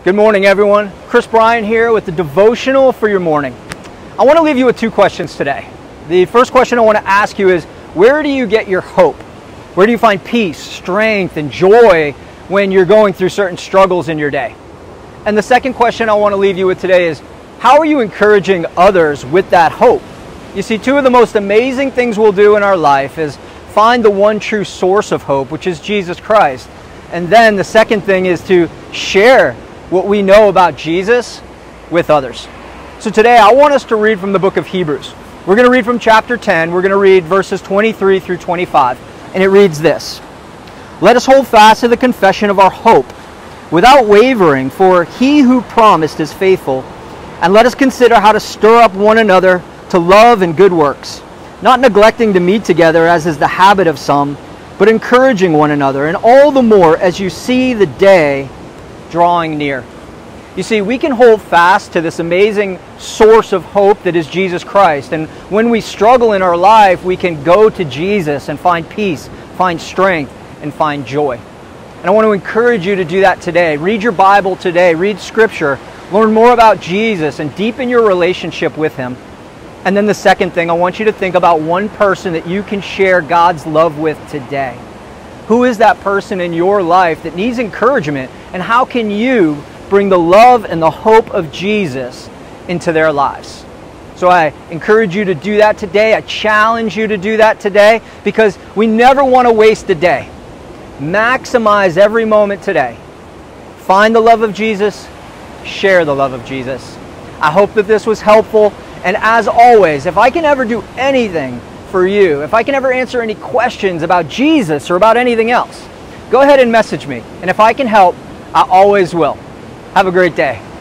Good morning, everyone. Chris Bryan here with the devotional for your morning. I want to leave you with two questions today. The first question I want to ask you is, where do you get your hope? Where do you find peace, strength, and joy when you're going through certain struggles in your day? And the second question I want to leave you with today is, how are you encouraging others with that hope? You see, two of the most amazing things we'll do in our life is find the one true source of hope, which is Jesus Christ. And then the second thing is to share what we know about Jesus with others. So today I want us to read from the book of Hebrews. We're going to read from chapter 10. We're going to read verses 23 through 25. And it reads this: "Let us hold fast to the confession of our hope without wavering, for he who promised is faithful. And let us consider how to stir up one another to love and good works, not neglecting to meet together as is the habit of some, but encouraging one another, and all the more as you see the day drawing near." You see, we can hold fast to this amazing source of hope that is Jesus Christ. And when we struggle in our life, we can go to Jesus and find peace, find strength, and find joy. And I want to encourage you to do that today. Read your Bible today, read Scripture, learn more about Jesus, and deepen your relationship with Him. And then the second thing, I want you to think about one person that you can share God's love with today. Who is that person in your life that needs encouragement, and how can you bring the love and the hope of Jesus into their lives? So I encourage you to do that today. I challenge you to do that today, because we never want to waste a day. Maximize every moment today. Find the love of Jesus, share the love of Jesus. I hope that this was helpful. And as always, if I can ever do anything for you, if I can ever answer any questions about Jesus or about anything else, go ahead and message me. And if I can help, I always will. Have a great day.